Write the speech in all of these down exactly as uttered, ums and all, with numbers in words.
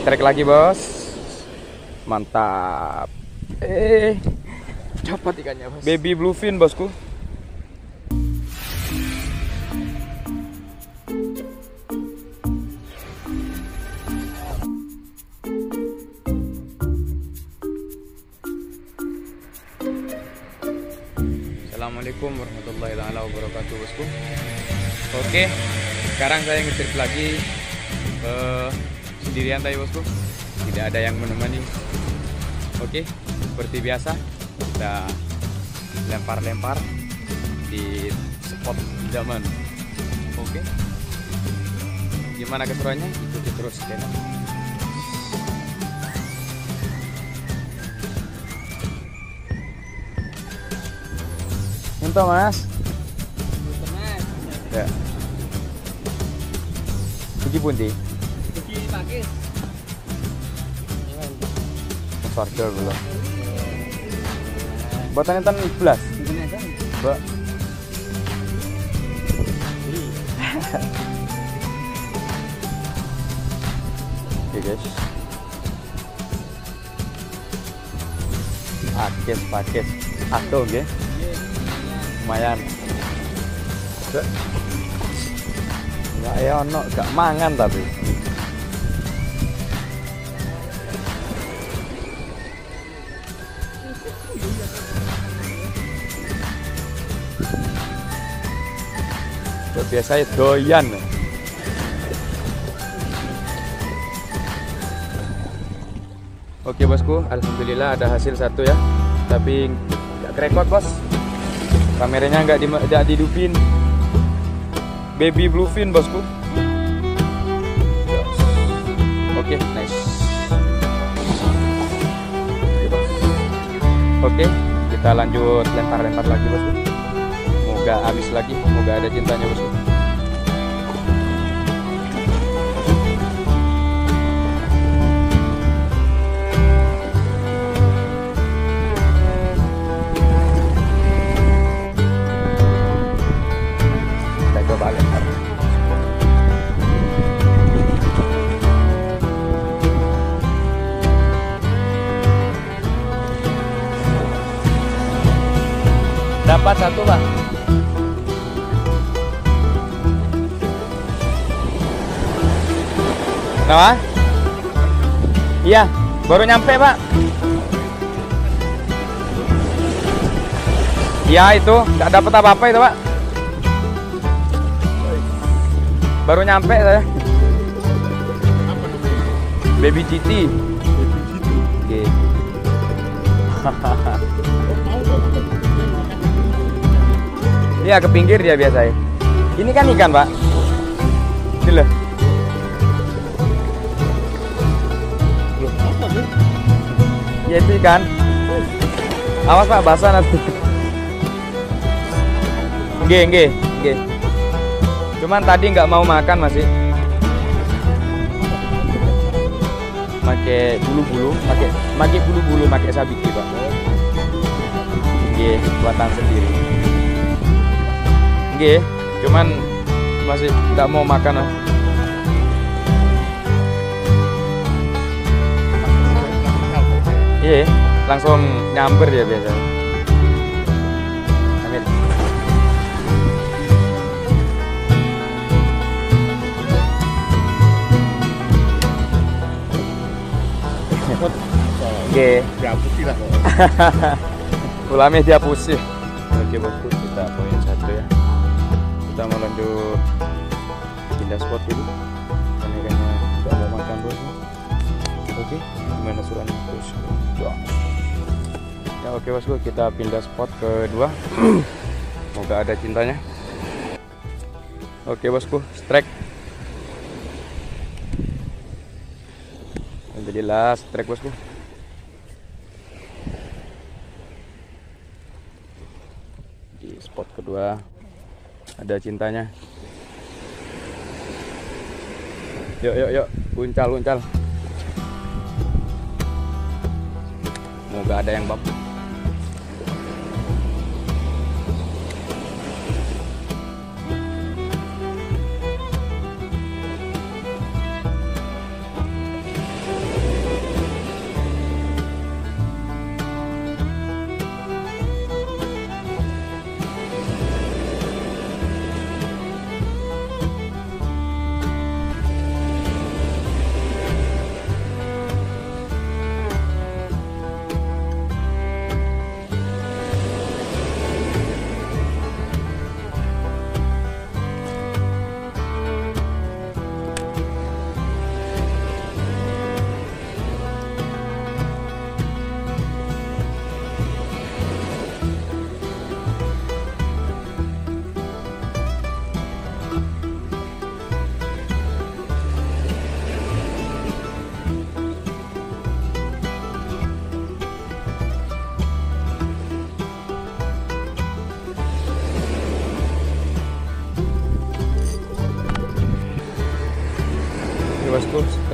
Strike lagi bos. Mantap. Eh, dapat ikannya bos. Baby bluefin bosku. Assalamualaikum warahmatullahi wabarakatuh bosku. Oke, sekarang saya ngetrip lagi uh, sendirian tadi bosku. Tidak ada yang menemani. Oke, seperti biasa kita lempar-lempar di spot idaman. Oke, gimana keseruannya? Ikuti terus channel. Minta mas. Ya. Pergi pundi? Pergi Pakis. Sarjol belum. Buatan entan belas. Mbak. Oke guys. Pakis, pakis. Atuh nggih. Lumayan. Enggak ya ono gak mangan tapi. Biasanya doyan. Oke bosku, alhamdulillah ada hasil satu ya. Tapi nggak kerekod bos. Kameranya nggak di, nggak dihidupin. Baby bluefin bosku. Oke, nice. Oke, kita lanjut lempar-lempar lagi bosku. Moga habis lagi, moga ada cintanya bosku. Kita coba lempar. Dapat satu pak. Kenapa? Iya, baru nyampe pak. Iya itu, nggak dapat apa-apa itu pak. Baru nyampe saya. Baby G T. Oke. Iya ke pinggir dia biasanya. Ini kan ikan pak. Ini loh. Ya itu ikan. Awas pak, basah nanti. Nggih, nggih, nggih. Cuman tadi nggak mau makan masih. Pakai bulu-bulu, pakai pakai bulu-bulu, pakai sabiki pak. Nggih, buatan sendiri. Nggih, cuman masih nggak mau makan. Iya, langsung nyamber dia biasa. Amin. Oke. Dihapusin lah. Ulame dihapusin. Oke bosku, kita poin satu ya. Kita mau lanjut pindah spot dulu. Ini kayaknya nggak mau makan bosku. Oke, gimana surannya terus? Ya oke bosku, kita pindah spot kedua. Semoga ada cintanya. Oke bosku, strike. Alhamdulillah strike bosku. Di spot kedua ada cintanya. Yuk yuk yuk, uncal uncal. Semoga ada yang bab.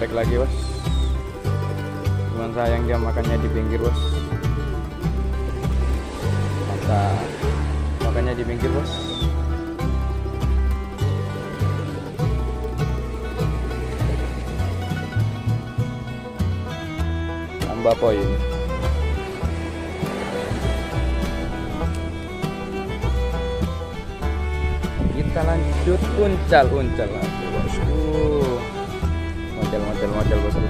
trek lagi bos. Cuman sayang dia makannya di pinggir bos. Mantap, makannya di pinggir bos. Tambah poin. Kita lanjut uncal-uncal lagi bosku. Model-model-model bosku.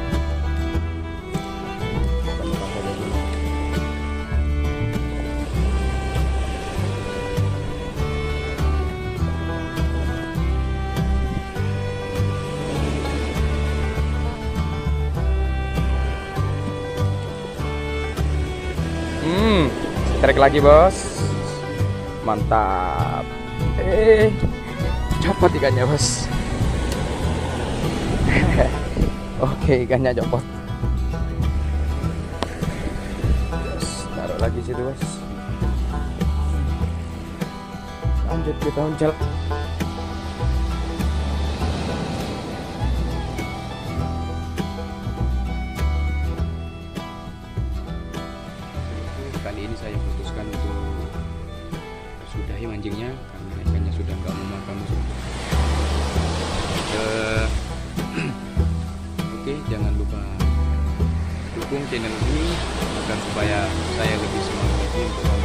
Hmm, trek lagi bos. Mantap. Eh, copot ikannya bos. Oke, ikannya copot. Bos, taruh lagi situ bos. Lanjut kita uncal. Kali ini saya putuskan untuk sudahi mancingnya karena ikannya sudah nggak mau makan. Uh, Oke, jangan lupa dukung channel ini agar supaya saya lebih semangat untuk